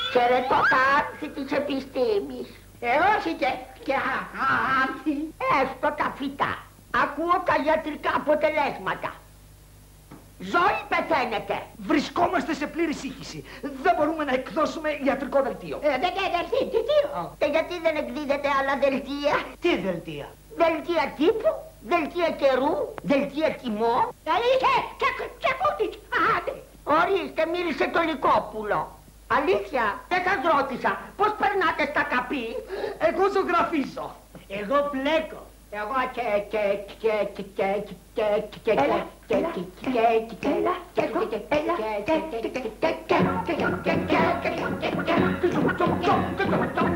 Χαιρετώ τα άνθη της επιστήμης. Όχι και άνθη. Έστω τα φυτά. Ακούω τα ιατρικά αποτελέσματα. Ζωή πεθαίνετε. Βρισκόμαστε σε πλήρη σύγχυση. Δεν μπορούμε να εκδώσουμε ιατρικό δελτίο. Δελτίο. Και γιατί δεν εκδίδετε άλλα δελτία? Τι δελτία? Δελτία τύπου, δελτία καιρού, δελτία τιμών. Και κούτιτς. Ορίστε, μίλησε το Λυκόπουλο. Αλήθεια, δεν σας ρώτησα πώς περνάτε στα καπί. Εγώ ζωγραφίζω. Εγώ πλέκω. Εγώ Έλα.